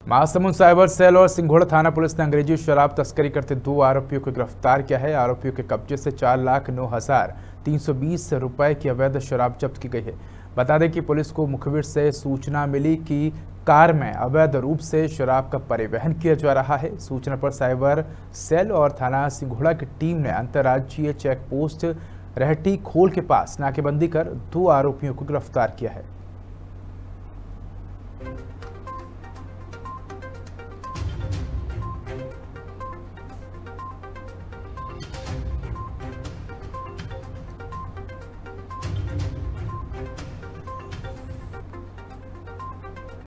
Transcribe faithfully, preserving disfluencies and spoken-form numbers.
Mahasamund cyber cell और सिंघोड़ा थाना police ने अंग्रेजी शराब तस्करी करते दो आरोपियों को गिरफ्तार किया है। आरोपियों के कब्जे से चार लाख नौ हजार तीन सौ बीस रुपए की अवैध शराब जब्त की गई है। बता दें कि पुलिस को मुखबिर से सूचना मिली कि कार में अवैध रूप से शराब का परिवहन किया जा रहा है। सूचना पर साइबर सेल और थाना सिंघोड़ा की टीम ने अंतर्राज्यीय चेक पोस्ट रहटी खोल के पास नाकेबंदी कर दो आरोपियों को गिरफ्तार किया है।